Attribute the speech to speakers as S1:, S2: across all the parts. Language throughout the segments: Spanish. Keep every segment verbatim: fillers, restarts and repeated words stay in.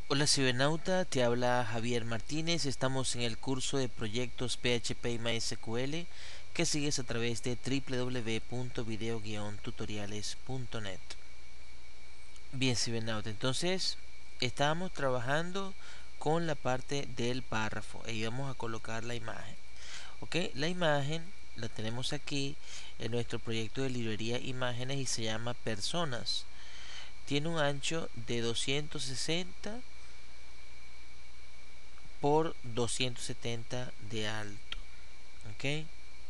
S1: Hola cibernauta, te habla Javier Martínez. Estamos en el curso de proyectos P H P y MySQL que sigues a través de w w w punto video guion tutoriales punto net. Bien cibernauta, entonces estábamos trabajando con la parte del párrafo e íbamos a colocar la imagen. Ok, la imagen la tenemos aquí en nuestro proyecto de librería imágenes y se llama personas. Tiene un ancho de doscientos sesenta por doscientos setenta de alto. Ok,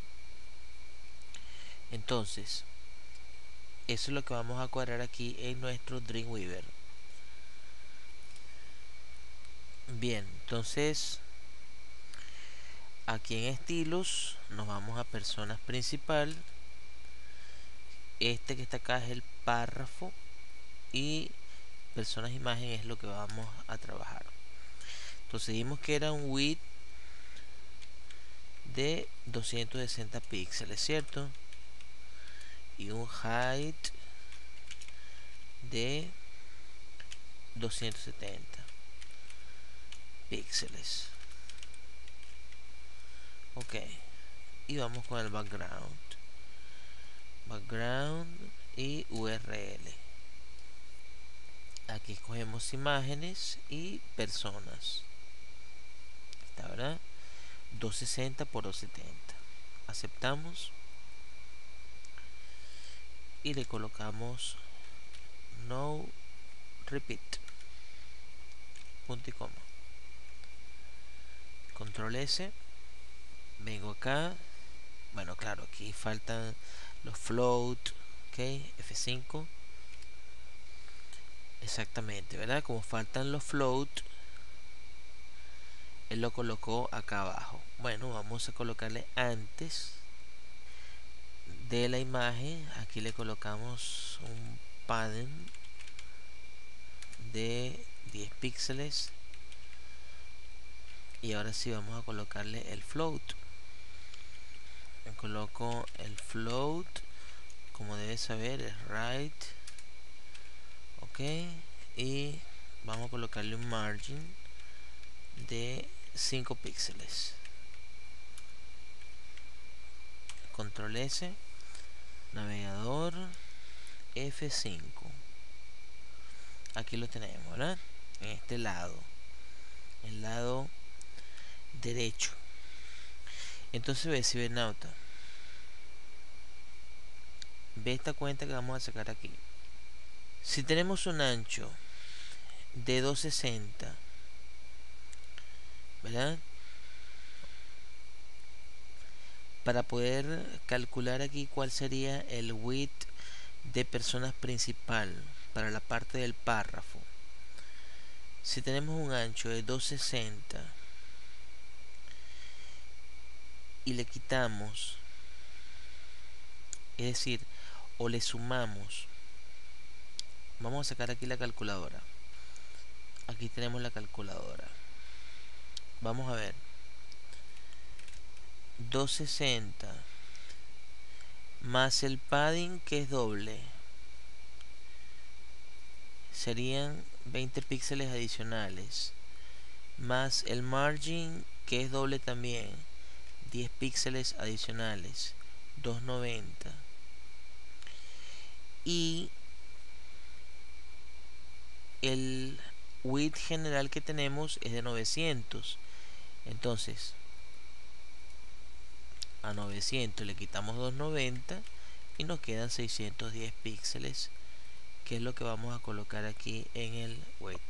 S1: entonces eso es lo que vamos a cuadrar aquí en nuestro Dreamweaver. Bien, entonces aquí en estilos nos vamos a personas principal. Este que está acá es el párrafo y personas imagen es lo que vamos a trabajar. Entonces dijimos que era un width de doscientos sesenta píxeles, ¿cierto? Y un height de doscientos setenta píxeles. Ok, y vamos con el background. Background y U R L. Aquí escogemos imágenes y personas. Está, ¿verdad? doscientos sesenta por doscientos setenta. Aceptamos y le colocamos no repeat, punto y coma. Control S. Vengo acá. Bueno, claro, aquí faltan los float. Ok, F cinco. Exactamente, ¿verdad? Como faltan los float, él lo colocó acá abajo. Bueno, vamos a colocarle antes de la imagen. Aquí le colocamos un padding de diez píxeles. Y ahora sí vamos a colocarle el float. Le coloco el float, como debes saber, es right. Ok, y vamos a colocarle un margin de cinco píxeles. Control S, navegador, F cinco. Aquí lo tenemos, ¿verdad? En este lado, el lado derecho. Entonces ve, cibernauta, ve esta cuenta que vamos a sacar aquí. Si tenemos un ancho de doscientos sesenta, ¿verdad? Para poder calcular aquí cuál sería el width de personas principal para la parte del párrafo. Si tenemos un ancho de doscientos sesenta y le quitamos, es decir, o le sumamos, vamos a sacar aquí la calculadora. Aquí tenemos la calculadora. Vamos a ver. doscientos sesenta más el padding, que es doble, serían veinte píxeles adicionales, más el margin, que es doble también, diez píxeles adicionales, doscientos noventa. Y el width general que tenemos es de novecientos. Entonces a novecientos le quitamos doscientos noventa y nos quedan seiscientos diez píxeles, que es lo que vamos a colocar aquí en el width.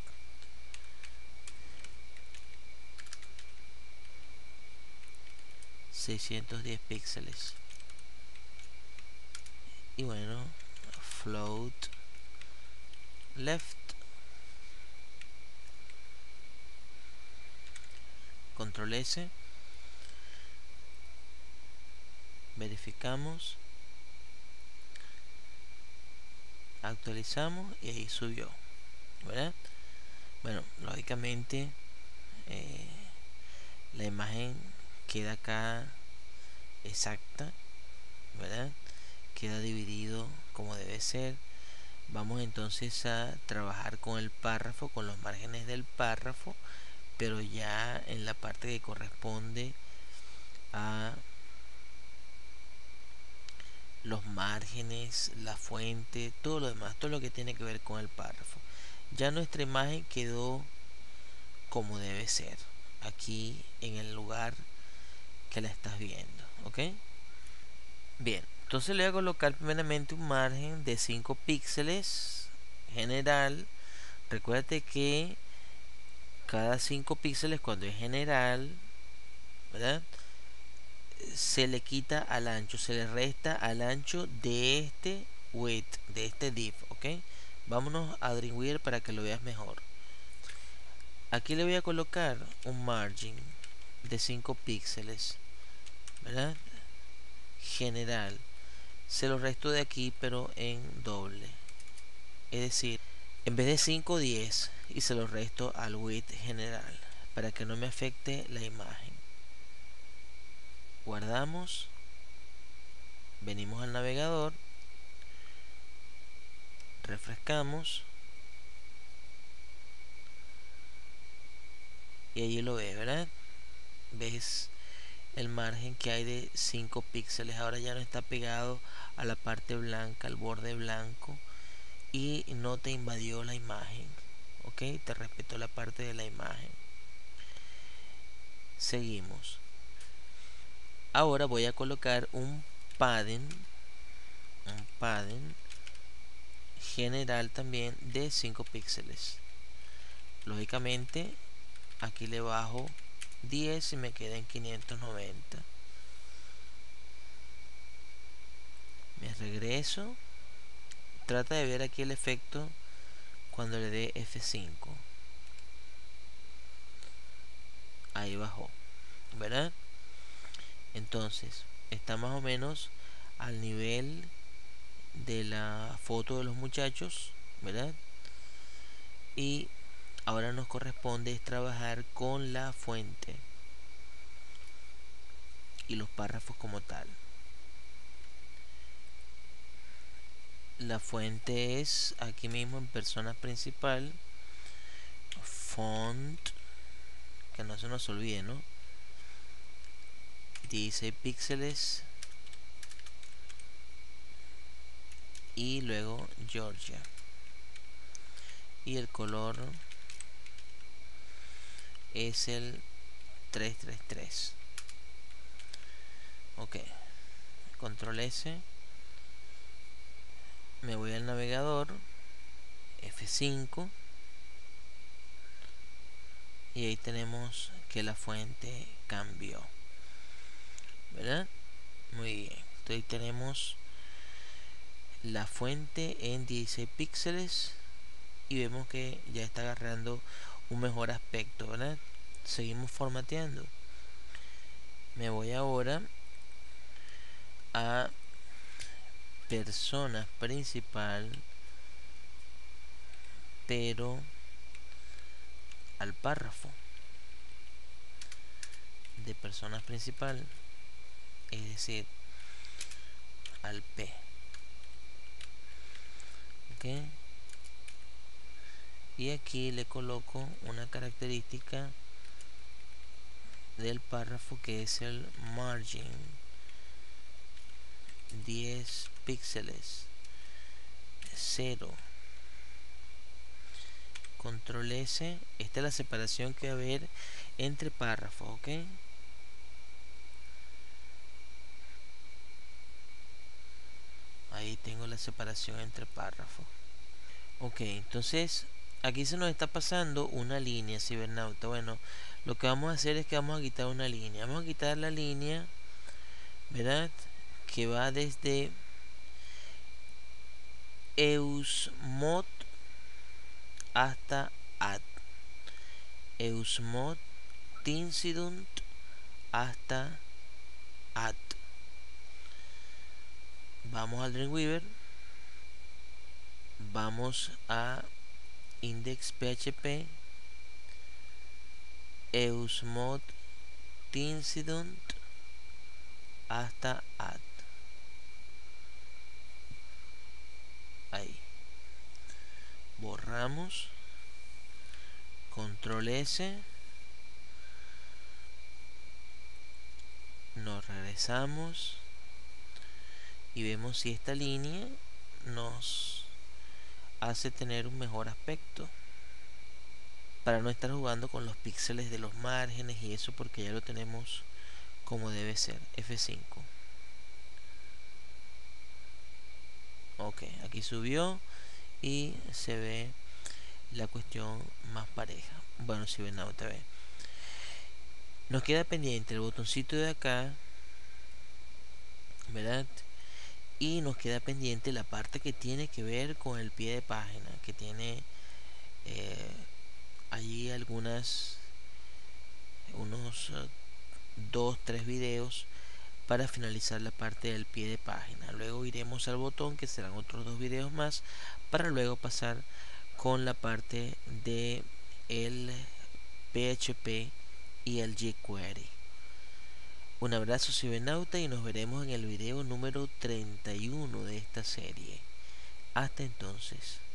S1: seiscientos diez píxeles. Y bueno, float left, control S, verificamos, actualizamos y ahí subió, ¿verdad? Bueno, lógicamente eh, la imagen queda acá exacta, ¿verdad? Queda dividido como debe ser. Vamos entonces a trabajar con el párrafo, con los márgenes del párrafo, pero ya en la parte que corresponde a los márgenes, la fuente, todo lo demás, todo lo que tiene que ver con el párrafo. Ya nuestra imagen quedó como debe ser, aquí en el lugar que la estás viendo, ¿ok? Bien, entonces le voy a colocar primeramente un margen de cinco píxeles general. Recuérdate que cada cinco píxeles, cuando es general, ¿verdad?, se le quita al ancho, se le resta al ancho de este width, de este div, ¿ok? Vámonos a Dreamweaver para que lo veas mejor. Aquí le voy a colocar un margin de cinco píxeles, ¿verdad?, general. Se lo resto de aquí, pero en doble. Es decir, en vez de cinco, diez. Y se lo resto al width general, para que no me afecte la imagen. Guardamos. Venimos al navegador. Refrescamos. Y allí lo ves, ¿verdad? Ves el margen que hay de cinco píxeles. Ahora ya no está pegado a la parte blanca, al borde blanco, y no te invadió la imagen, ok, te respetó la parte de la imagen. Seguimos. Ahora voy a colocar un padding, un padding general también de cinco píxeles. Lógicamente aquí le bajo diez y me queda en quinientos noventa. Me regreso. Trata de ver aquí el efecto cuando le dé F cinco. Ahí bajó, ¿verdad? Entonces está más o menos al nivel de la foto de los muchachos, ¿verdad? Y ahora nos corresponde es trabajar con la fuente y los párrafos como tal. La fuente es aquí mismo en persona principal, font, que no se nos olvide, ¿no? dieciséis píxeles y luego Georgia, y el color es el trescientos treinta y tres. Ok, control S, me voy al navegador, F cinco, y ahí tenemos que la fuente cambió, ¿verdad? Muy bien, entonces ahí tenemos la fuente en dieciséis píxeles y vemos que ya está agarrando un mejor aspecto, ¿verdad? Seguimos formateando. Me voy ahora a persona principal, pero al párrafo de persona principal, es decir, al P. ¿Ok? Y aquí le coloco una característica del párrafo que es el margin, diez píxeles, cero. Control S. Esta es la separación que va a haber entre párrafos, ¿ok? Ahí tengo la separación entre párrafos. Ok, entonces aquí se nos está pasando una línea, cibernauta. Bueno, lo que vamos a hacer es que vamos a quitar una línea. Vamos a quitar la línea, ¿verdad?, que va desde eusmod hasta add. Eusmod tincident hasta add. Vamos al Dreamweaver. Vamos a index.php, eusmod tincident hasta add. Ahí. borramos, control S, nos regresamos y vemos si esta línea nos hace tener un mejor aspecto, para no estar jugando con los píxeles de los márgenes y eso, porque ya lo tenemos como debe ser. F cinco. Ok, aquí subió y se ve la cuestión más pareja. Bueno, si ven otra vez, nos queda pendiente el botoncito de acá, ¿verdad? Y nos queda pendiente la parte que tiene que ver con el pie de página, que tiene eh, allí algunas unos uh, dos tres videos para finalizar la parte del pie de página. Luego iremos al botón, que serán otros dos videos más, para luego pasar con la parte de el P H P y el jQuery. Un abrazo cibernauta y nos veremos en el video número treinta y uno de esta serie. Hasta entonces.